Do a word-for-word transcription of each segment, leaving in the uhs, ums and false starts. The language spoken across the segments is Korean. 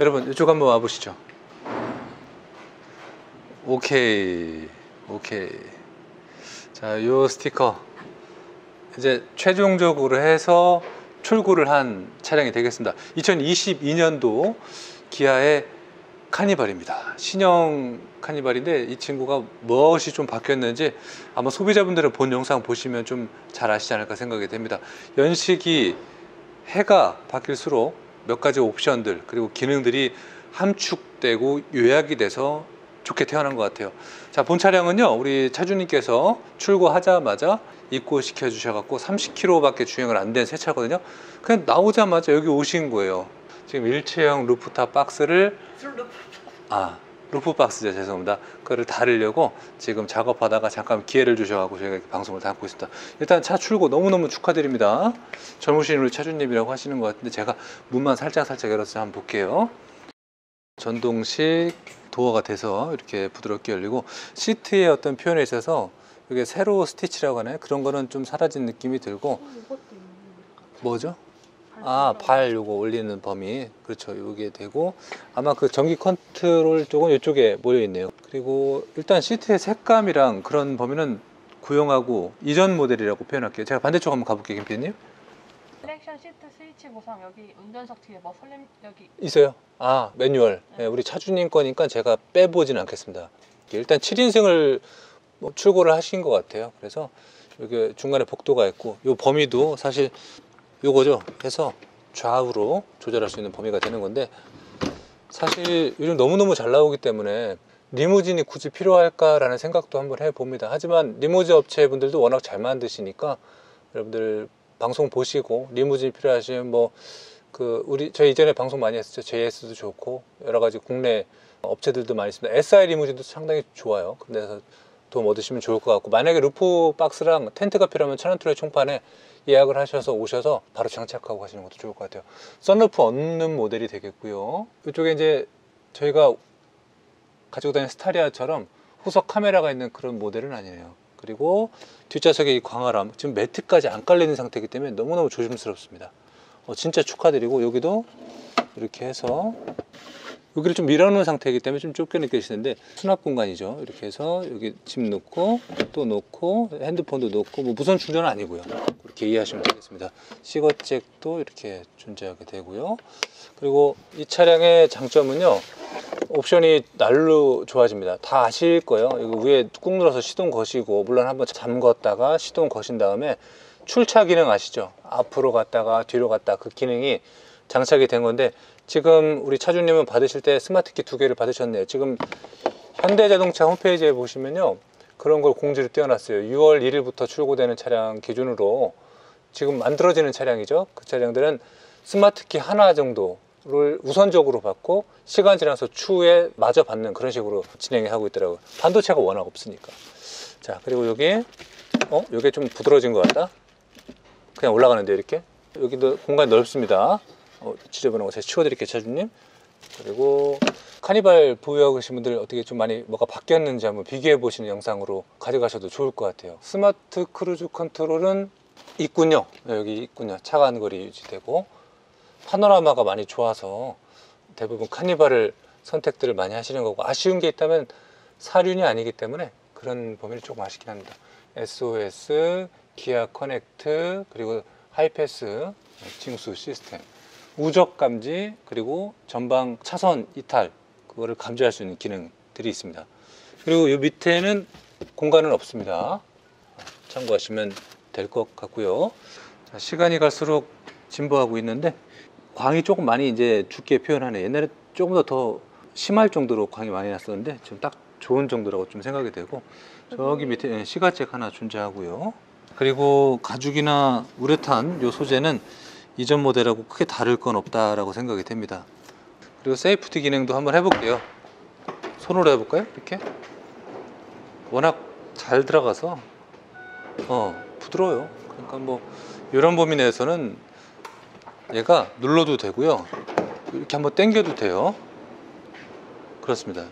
여러분 이쪽 한번 와보시죠. 오케이 오케이. 자, 요 스티커 이제 최종적으로 해서 출고를 한 차량이 되겠습니다. 이천이십이 년도 기아의 카니발입니다. 신형 카니발인데 이 친구가 무엇이 좀 바뀌었는지 아마 소비자분들은 본 영상 보시면 좀 잘 아시지 않을까 생각이 됩니다. 연식이 해가 바뀔수록 몇 가지 옵션들 그리고 기능들이 함축되고 요약이 돼서 좋게 태어난 것 같아요. 자, 본 차량은요 우리 차주님께서 출고하자마자 입고시켜 주셔갖고 삼십 킬로미터밖에 주행을 안 된 새 차거든요. 그냥 나오자마자 여기 오신 거예요. 지금 일체형 루프탑 박스를 아 루프 박스죠, 죄송합니다. 그거를 달으려고 지금 작업하다가 잠깐 기회를 주셔가지고 저희가 이렇게 방송을 담고 있습니다. 일단 차 출고 너무너무 축하드립니다. 젊으신 우리 차주님이라고 하시는 것 같은데 제가 문만 살짝 살짝 열어서 한번 볼게요. 전동식 도어가 돼서 이렇게 부드럽게 열리고, 시트의 어떤 표현에 있어서 이게 세로 스티치라고 하나요? 그런 거는 좀 사라진 느낌이 들고. 뭐죠? 아, 발 요거 올리는 범위, 그렇죠, 요게 되고, 아마 그 전기 컨트롤 쪽은 이쪽에 모여 있네요. 그리고 일단 시트의 색감이랑 그런 범위는 구형하고 이전 모델이라고 표현할게요. 제가 반대쪽 한번 가볼게요, 김피디님. 셀렉션 시트 스위치 보상 여기 운전석 뒤에 뭐 설렘 여기 있어요. 아, 매뉴얼. 네, 우리 차주님 거니까 제가 빼보진 않겠습니다. 일단 칠 인승을 뭐 출고를 하신 것 같아요. 그래서 여기 중간에 복도가 있고, 요 범위도 사실 요거죠. 해서 좌우로 조절할 수 있는 범위가 되는 건데, 사실 요즘 너무너무 잘 나오기 때문에 리무진이 굳이 필요할까라는 생각도 한번 해봅니다. 하지만 리무진 업체분들도 워낙 잘 만드시니까 여러분들 방송 보시고 리무진이 필요하시면 뭐 그 우리 저희 이전에 방송 많이 했었죠. 제이에스도 좋고 여러 가지 국내 업체들도 많이 있습니다. 에스아이 리무진도 상당히 좋아요. 그래서 도움 얻으시면 좋을 것 같고, 만약에 루프 박스랑 텐트가 필요하면 차량투레 총판에 예약을 하셔서 오셔서 바로 장착하고 가시는 것도 좋을 것 같아요. 썬루프 없는 모델이 되겠고요. 이쪽에 이제 저희가 가지고 다니는 스타리아처럼 후석 카메라가 있는 그런 모델은 아니에요. 그리고 뒷좌석에 이 광활함, 지금 매트까지 안 깔리는 상태이기 때문에 너무너무 조심스럽습니다. 어, 진짜 축하드리고, 여기도 이렇게 해서 여기를 좀 밀어놓은 상태이기 때문에 좀 좁게 느껴지는데 수납 공간이죠. 이렇게 해서 여기 짐 놓고 또 놓고 핸드폰도 놓고, 뭐 무선 충전은 아니고요. 그렇게 이해하시면 되겠습니다. 시거잭도 이렇게 존재하게 되고요. 그리고 이 차량의 장점은요, 옵션이 날로 좋아집니다. 다 아실 거예요. 여기 위에 꾹 눌러서 시동 거시고, 물론 한번 잠궜다가 시동 거신 다음에 출차 기능 아시죠? 앞으로 갔다가 뒤로 갔다, 그 기능이 장착이 된 건데, 지금 우리 차주님은 받으실 때 스마트키 두 개를 받으셨네요. 지금 현대자동차 홈페이지에 보시면요, 그런 걸 공지를 띄워놨어요. 유월 일일부터 출고되는 차량 기준으로 지금 만들어지는 차량이죠. 그 차량들은 스마트키 하나 정도를 우선적으로 받고 시간 지나서 추후에 마저 받는 그런 식으로 진행하고 있더라고요. 반도체가 워낙 없으니까. 자, 그리고 여기 어? 이게 좀 부드러워진 것 같다. 그냥 올라가는데 이렇게. 여기도 공간이 넓습니다. 어, 지저분한 거 제가 치워드릴게요, 차주님. 그리고 카니발 보유하고 계신 분들 어떻게 좀 많이 뭐가 바뀌었는지 한번 비교해 보시는 영상으로 가져가셔도 좋을 것 같아요. 스마트 크루즈 컨트롤은 있군요. 여기 있군요. 차간 거리 유지되고, 파노라마가 많이 좋아서 대부분 카니발을 선택들을 많이 하시는 거고, 아쉬운 게 있다면 사륜이 아니기 때문에 그런 범위를 조금 아쉽긴 합니다. 에스오에스, 기아 커넥트, 그리고 하이패스 징수 시스템, 우적 감지, 그리고 전방 차선 이탈, 그거를 감지할 수 있는 기능들이 있습니다. 그리고 이 밑에는 공간은 없습니다. 참고하시면 될 것 같고요. 자, 시간이 갈수록 진보하고 있는데 광이 조금 많이 이제 짙게 표현하네. 옛날에 조금 더 더 심할 정도로 광이 많이 났었는데 지금 딱 좋은 정도라고 좀 생각이 되고, 저기 밑에 시가잭 하나 존재하고요. 그리고 가죽이나 우레탄 요 소재는 이전 모델하고 크게 다를 건 없다라고 생각이 됩니다. 그리고 세이프티 기능도 한번 해볼게요. 손으로 해볼까요? 이렇게 워낙 잘 들어가서 어 부드러워요. 그러니까 뭐 이런 범위 내에서는 얘가 눌러도 되고요, 이렇게 한번 당겨도 돼요. 그렇습니다.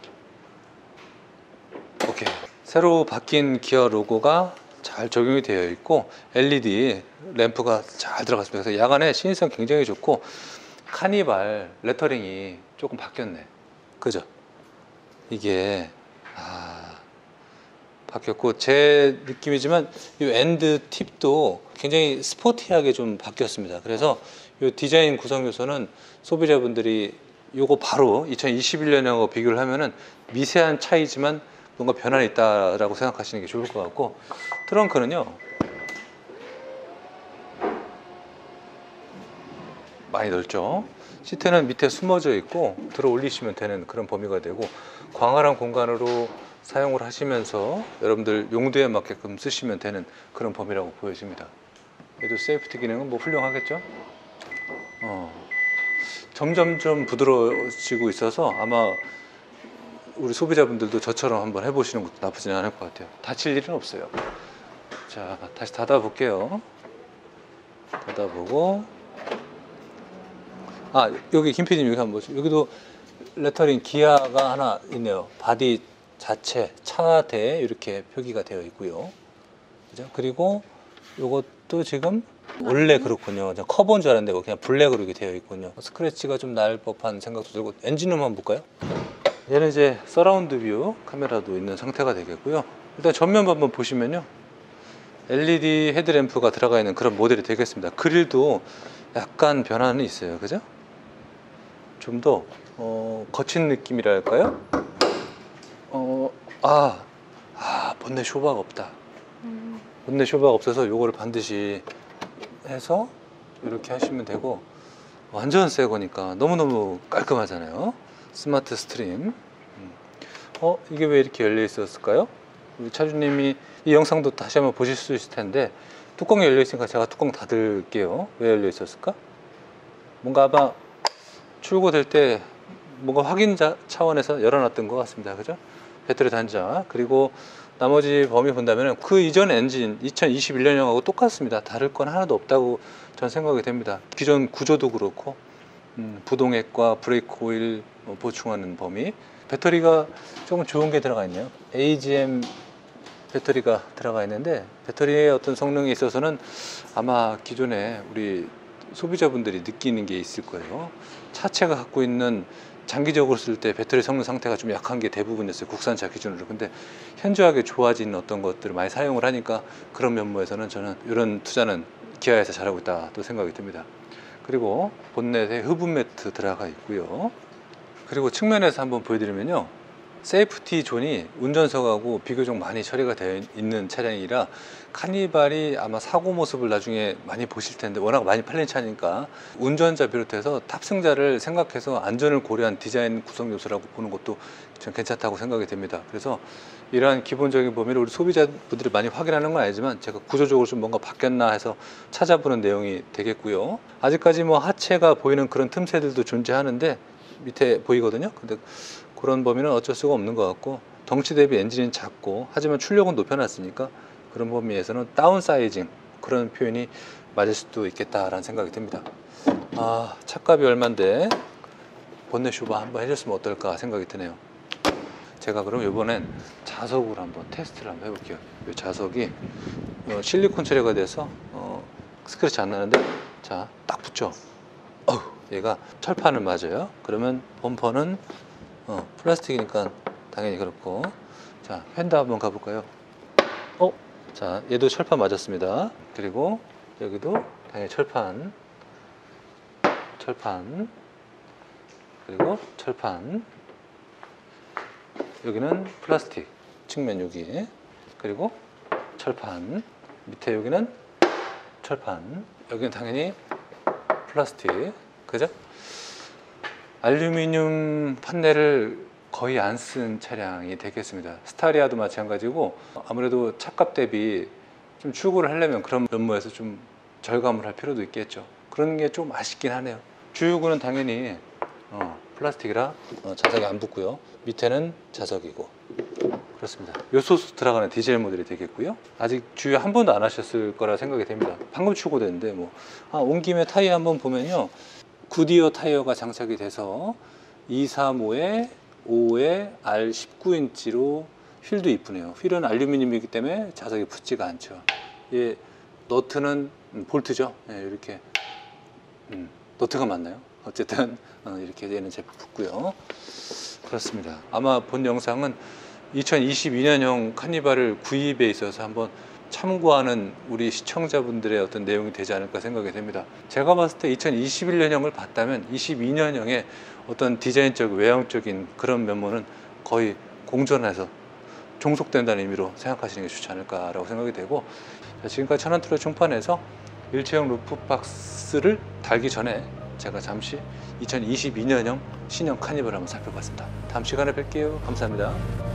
오케이. 새로 바뀐 기어 로고가 잘 적용이 되어 있고 엘이디 램프가 잘 들어갔습니다. 그래서 야간에 시인성 굉장히 좋고, 카니발 레터링이 조금 바뀌었네. 그죠? 이게 아, 바뀌었고, 제 느낌이지만 이 엔드 팁도 굉장히 스포티하게 좀 바뀌었습니다. 그래서 이 디자인 구성 요소는 소비자분들이 요거 바로 이천이십일 년하고 비교를 하면은 미세한 차이지만 뭔가 변화는 있다라고 생각하시는 게 좋을 것 같고, 트렁크는요 많이 넓죠. 시트는 밑에 숨어져 있고 들어 올리시면 되는 그런 범위가 되고, 광활한 공간으로 사용을 하시면서 여러분들 용도에 맞게끔 쓰시면 되는 그런 범위라고 보여집니다. 얘도 세이프티 기능은 뭐 훌륭하겠죠. 어, 점점 좀 부드러워지고 있어서 아마 우리 소비자분들도 저처럼 한번 해보시는 것도 나쁘지 않을 것 같아요. 다칠 일은 없어요. 자, 다시 닫아 볼게요. 닫아보고, 아, 여기 김 피디님 여기 한번 보시죠. 여기도 레터링 기아가 하나 있네요. 바디 자체 차대 이렇게 표기가 되어 있고요. 그죠? 그리고 이것도 지금 원래 그렇군요. 커버인 줄 알았는데 그냥 블랙으로 이렇게 되어 있군요. 스크래치가 좀 날 법한 생각도 들고. 엔진룸 한번 볼까요? 얘는 이제 서라운드 뷰 카메라도 있는 상태가 되겠고요. 일단 전면 한번 보시면요, 엘이디 헤드램프가 들어가 있는 그런 모델이 되겠습니다. 그릴도 약간 변화는 있어요. 그죠? 좀 더 어, 거친 느낌이랄까요? 어, 아, 아, 본넷 쇼바가 없다. 음. 본넷 쇼바가 없어서 요거를 반드시 해서 이렇게 하시면 되고, 완전 새 거니까 너무너무 깔끔하잖아요. 스마트 스트림. 음. 어, 이게 왜 이렇게 열려 있었을까요? 우리 차주님이 이 영상도 다시 한번 보실 수 있을 텐데, 뚜껑이 열려 있으니까 제가 뚜껑 닫을게요. 왜 열려 있었을까? 뭔가 아마 출고될 때 뭔가 확인 차원에서 열어놨던 것 같습니다. 그죠? 배터리 단자, 그리고 나머지 범위 본다면 그 이전 엔진 이천이십일 년형하고 똑같습니다. 다를 건 하나도 없다고 전 생각이 됩니다. 기존 구조도 그렇고, 음, 부동액과 브레이크 오일 보충하는 범위, 배터리가 조금 좋은 게 들어가 있네요. 에이지엠 배터리가 들어가 있는데, 배터리의 어떤 성능에 있어서는 아마 기존에 우리 소비자분들이 느끼는 게 있을 거예요. 차체가 갖고 있는, 장기적으로 쓸 때 배터리 성능 상태가 좀 약한 게 대부분이었어요, 국산차 기준으로. 근데 현저하게 좋아진 어떤 것들을 많이 사용을 하니까 그런 면모에서는 저는 이런 투자는 기아에서 잘하고 있다 또 생각이 듭니다. 그리고 본넷에 흡음 매트 들어가 있고요. 그리고 측면에서 한번 보여드리면요, 세이프티 존이 운전석하고 비교적 많이 처리가 되어 있는 차량이라 카니발이 아마 사고 모습을 나중에 많이 보실 텐데, 워낙 많이 팔린 차니까 운전자 비롯해서 탑승자를 생각해서 안전을 고려한 디자인 구성 요소라고 보는 것도 좀 괜찮다고 생각이 됩니다. 그래서 이러한 기본적인 범위를 우리 소비자분들이 많이 확인하는 건 아니지만 제가 구조적으로 좀 뭔가 바뀌었나 해서 찾아보는 내용이 되겠고요. 아직까지 뭐 하체가 보이는 그런 틈새들도 존재하는데 밑에 보이거든요. 근데 그런 범위는 어쩔 수가 없는 것 같고, 덩치 대비 엔진은 작고 하지만 출력은 높여놨으니까 그런 범위에서는 다운 사이징, 그런 표현이 맞을 수도 있겠다라는 생각이 듭니다. 아, 차값이 얼만데 본넷 쇼바 한번 해줬으면 어떨까 생각이 드네요. 제가 그럼 이번엔 자석으로 한번 테스트를 한번 해볼게요. 이 자석이 어, 실리콘 처리가 돼서 어, 스크래치 안 나는데, 자, 딱 붙죠. 어우, 얘가 철판을 맞아요. 그러면 범퍼는 어, 플라스틱이니까 당연히 그렇고. 자, 휀다 한번 가볼까요? 어? 자, 얘도 철판 맞았습니다. 그리고 여기도 당연히 철판, 철판, 그리고 철판. 여기는 플라스틱 측면, 여기, 그리고 철판. 밑에 여기는 철판, 여기는 당연히 플라스틱. 그죠? 알루미늄 판넬을 거의 안 쓴 차량이 되겠습니다. 스타리아도 마찬가지고, 아무래도 차값 대비 좀 출고를 하려면 그런 면모에서 좀 절감을 할 필요도 있겠죠. 그런 게 좀 아쉽긴 하네요. 주유구는 당연히 어, 플라스틱이라 어, 자석이 안 붙고요. 밑에는 자석이고 그렇습니다. 요소수 들어가는 디젤 모델이 되겠고요. 아직 주유 한 번도 안 하셨을 거라 생각이 됩니다. 방금 출고됐는데 뭐. 아, 온 김에 타이어 한번 보면요, 구디어 타이어가 장착이 돼서 이백삼십오에 오에 알 십구 인치로 휠도 이쁘네요. 휠은 알루미늄이기 때문에 자석이 붙지가 않죠. 예, 너트는 음, 볼트죠. 예, 이렇게 음, 노트가 맞나요? 어쨌든 어, 이렇게 되는 제품 붙고요. 그렇습니다. 아마 본 영상은 이천이십이 년형 카니발을 구입에 있어서 한번 참고하는 우리 시청자분들의 어떤 내용이 되지 않을까 생각이 됩니다. 제가 봤을 때 이천이십일 년형을 봤다면 이십이 년형의 어떤 디자인적, 외형적인 그런 면모는 거의 공존해서 종속된다는 의미로 생각하시는 게 좋지 않을까라고 생각이 되고, 자, 지금까지 천안트로 중판에서 일체형 루프박스를 달기 전에 제가 잠시 이천이십이 년형 신형 카니발을 한번 살펴봤습니다. 다음 시간에 뵐게요. 감사합니다.